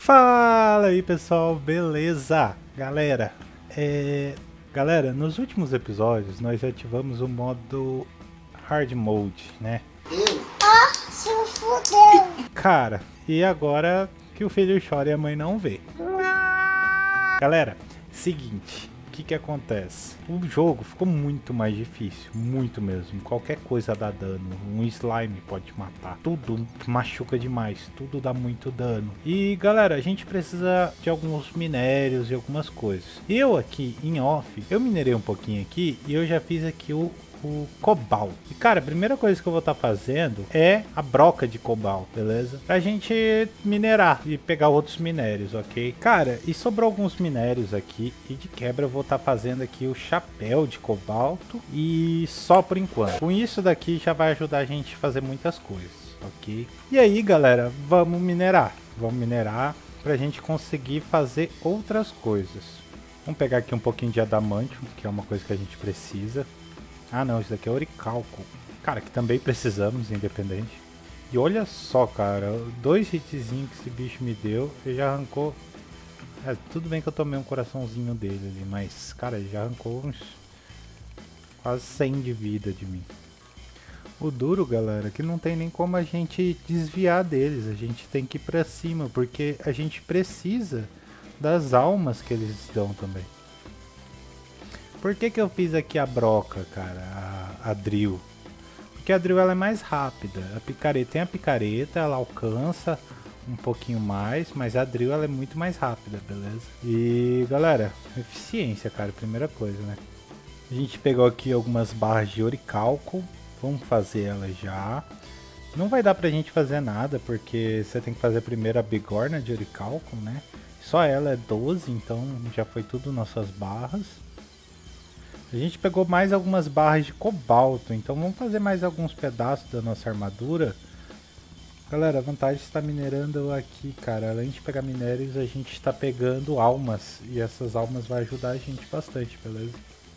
Fala aí pessoal, beleza? Galera, nos últimos episódios nós ativamos o modo Hard Mode, né? Se fudeu. Cara, e agora que o filho chora e a mãe não vê. Galera, seguinte, o que acontece? O jogo ficou muito mais difícil, muito mesmo. Qualquer coisa dá dano, um slime pode matar, tudo machuca demais, tudo dá muito dano. E galera, a gente precisa de alguns minérios e algumas coisas. Eu aqui em off, eu minerei um pouquinho aqui e eu já fiz aqui o cobalto. E cara, a primeira coisa que eu vou estar fazendo é a broca de cobalto, beleza? Pra gente minerar e pegar outros minérios, ok? Cara, e sobrou alguns minérios aqui e de quebra eu vou estar fazendo aqui o chapéu de cobalto e só por enquanto. Com isso daqui já vai ajudar a gente a fazer muitas coisas, ok? E aí galera, vamos minerar pra gente conseguir fazer outras coisas. Vamos pegar aqui um pouquinho de adamantium, que é uma coisa que a gente precisa. Ah não, isso daqui é oricalco. Cara, que também precisamos, independente. E olha só, cara, 2 hitzinhos que esse bicho me deu, ele já arrancou... tudo bem que eu tomei um coraçãozinho dele ali, mas, cara, ele já arrancou uns... quase 100 de vida de mim. O duro, galera, que não tem nem como a gente desviar deles. A gente tem que ir pra cima, porque a gente precisa das almas que eles dão também. Por que eu fiz aqui a broca, cara, a drill? Porque a drill ela é mais rápida. A picareta tem a picareta, ela alcança um pouquinho mais, mas a drill ela é muito mais rápida, beleza? E galera, eficiência, cara, primeira coisa, né? A gente pegou aqui algumas barras de oricalco, vamos fazer elas já. Não vai dar pra gente fazer nada, porque você tem que fazer primeiro a bigorna de oricalco, né? Só ela é 12, então já foi tudo nossas barras. A gente pegou mais algumas barras de cobalto, então vamos fazer mais alguns pedaços da nossa armadura. Galera, a vantagem de estar minerando aqui, cara, além de pegar minérios, a gente está pegando almas. E essas almas vão ajudar a gente bastante, beleza?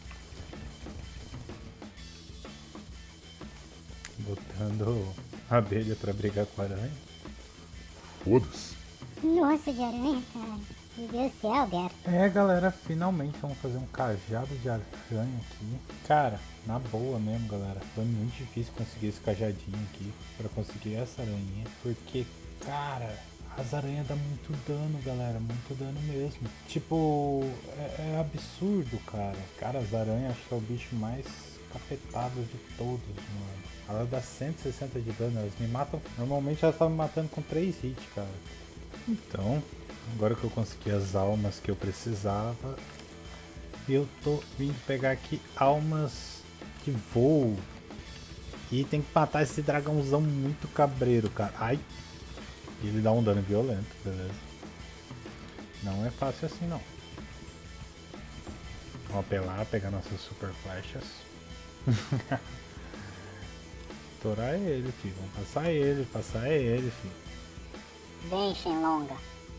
Botando a abelha para brigar com a aranha. Foda-se. Nossa, de aranha, cara. Meu Deus do céu, Alberto. Galera, finalmente vamos fazer um cajado de aranha aqui. Cara, na boa mesmo, galera. Foi muito difícil conseguir esse cajadinho aqui para conseguir essa aranha. Porque, cara, as aranhas dão muito dano, galera. Muito dano mesmo. Tipo, é absurdo, cara. Cara, as aranhas acho que é o bicho mais cafetado de todos, mano. Ela dá 160 de dano, elas me matam. Normalmente elas estavam me matando com 3 hits, cara. Então, agora que eu consegui as almas que eu precisava, eu tô vindo pegar aqui almas de voo. E tem que matar esse dragãozão muito cabreiro, cara. Ai! E ele dá um dano violento, beleza. Não é fácil assim não. Vamos apelar, pegar nossas super flechas. Estourar ele, filho. Vamos passar ele, filho. Vem, Shenlonga.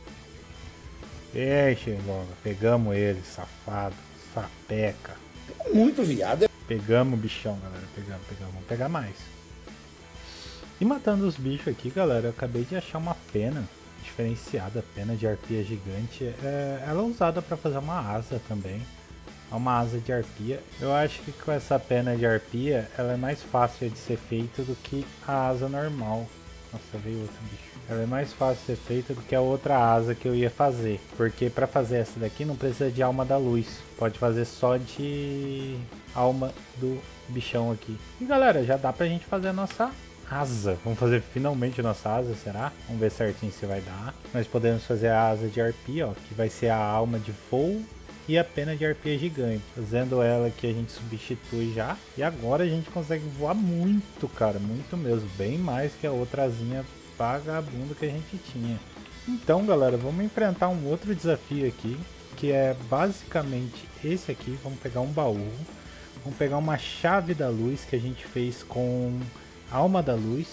Shenlonga, pegamos ele, safado, sapeca. Muito viado. Pegamos o bichão, galera, pegamos. Vamos pegar mais. E matando os bichos aqui, galera, eu acabei de achar uma pena diferenciada, pena de arpia gigante. Ela é usada para fazer uma asa também. Uma asa de arpia. Eu acho que com essa pena de arpia, ela é mais fácil de ser feita do que a asa normal. Nossa, veio outro bicho. Ela é mais fácil de ser feita do que a outra asa que eu ia fazer. Porque pra fazer essa daqui não precisa de alma da luz. Pode fazer só de alma do bichão aqui. E galera, já dá pra gente fazer a nossa asa. Vamos fazer finalmente a nossa asa, será? Vamos ver certinho se vai dar. Nós podemos fazer a asa de arpia, ó. Que vai ser a alma de voo e a pena de arpia gigante. Fazendo ela aqui a gente substitui já. E agora a gente consegue voar muito, cara. Muito mesmo. Bem mais que a outra asinha vagabunda que a gente tinha. Então galera, vamos enfrentar um outro desafio aqui, que é basicamente esse aqui. Vamos pegar um baú, vamos pegar uma chave da luz que a gente fez com alma da luz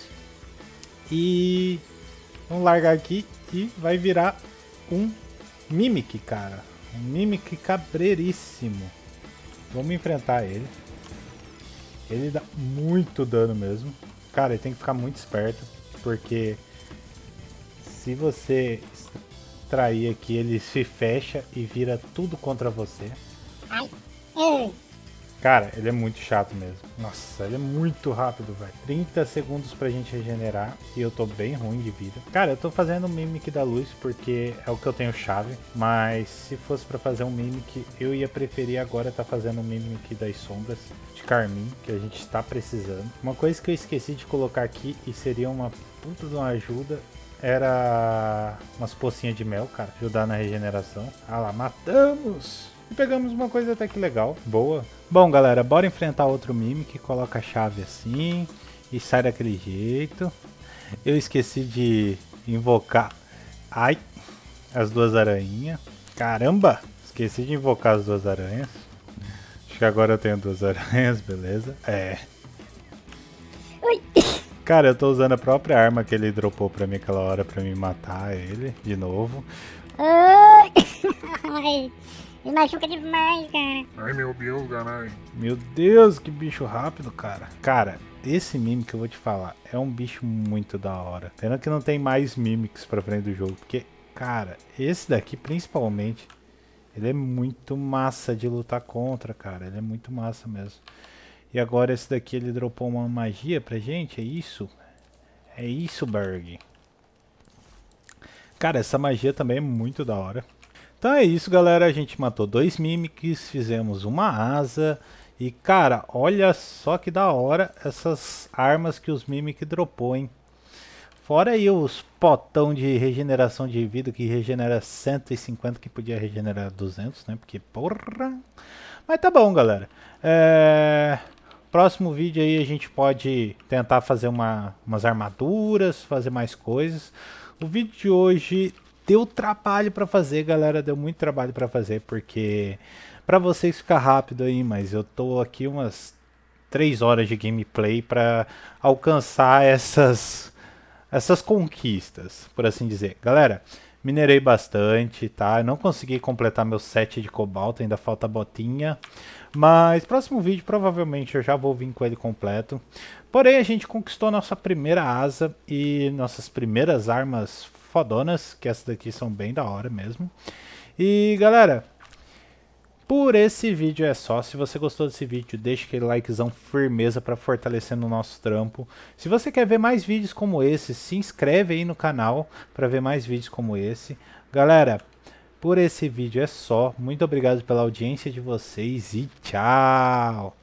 e vamos largar aqui e vai virar um Mimic, cara. Um Mimic cabreiríssimo. Vamos enfrentar ele. Ele dá muito dano mesmo. Cara, ele tem que ficar muito esperto, porque se você extrair aqui, ele se fecha e vira tudo contra você. Ai. Cara, ele é muito chato mesmo. Nossa, ele é muito rápido, velho. 30 segundos pra gente regenerar. E eu tô bem ruim de vida. Cara, eu tô fazendo um Mimic da luz porque é o que eu tenho chave. Mas se fosse pra fazer um Mimic, eu ia preferir agora tá fazendo um Mimic das sombras de Carmim, que a gente está precisando. Uma coisa que eu esqueci de colocar aqui e seria uma puta de uma ajuda era umas pocinhas de mel, cara. Ajudar na regeneração. Ah lá, matamos! E pegamos uma coisa até que legal, boa. Bom, galera, bora enfrentar outro Mimic. Coloca a chave assim e sai daquele jeito. Eu esqueci de invocar... Ai! As duas aranhas. Caramba! Esqueci de invocar as duas aranhas. Acho que agora eu tenho duas aranhas, beleza. Cara, eu tô usando a própria arma que ele dropou pra mim aquela hora pra me matar ele de novo. Ai. Me machuca demais, cara. Ai, meu Deus, caralho. Meu Deus, que bicho rápido, cara. Cara, esse Mimic, eu vou te falar, é um bicho muito da hora. Pena que não tem mais Mimics pra frente do jogo, porque, cara, esse daqui principalmente, ele é muito massa de lutar contra, cara. Ele é muito massa mesmo. E agora esse daqui, ele dropou uma magia pra gente, é isso? É isso, Berg. Cara, essa magia também é muito da hora. Então é isso, galera, a gente matou 2 Mimics, fizemos uma asa e, cara, olha só que da hora essas armas que os Mimic dropou, hein. Fora aí os potão de regeneração de vida que regenera 150, que podia regenerar 200, né, porque porra. Mas tá bom, galera. Próximo vídeo aí a gente pode tentar fazer umas armaduras, fazer mais coisas. O vídeo de hoje... deu trabalho pra fazer, galera, deu muito trabalho pra fazer, porque pra vocês ficar rápido aí, mas eu tô aqui umas 3 horas de gameplay pra alcançar essas conquistas, por assim dizer. Galera, minerei bastante, tá? Eu não consegui completar meu set de cobalto, ainda falta a botinha, mas próximo vídeo provavelmente eu já vou vir com ele completo. Porém, a gente conquistou nossa primeira asa e nossas primeiras armas fodonas, que essas daqui são bem da hora mesmo. E galera, por esse vídeo é só. Se você gostou desse vídeo, deixa aquele likezão firmeza para fortalecer no nosso trampo. Se você quer ver mais vídeos como esse, se inscreve aí no canal para ver mais vídeos como esse. Galera, por esse vídeo é só. Muito obrigado pela audiência de vocês e tchau!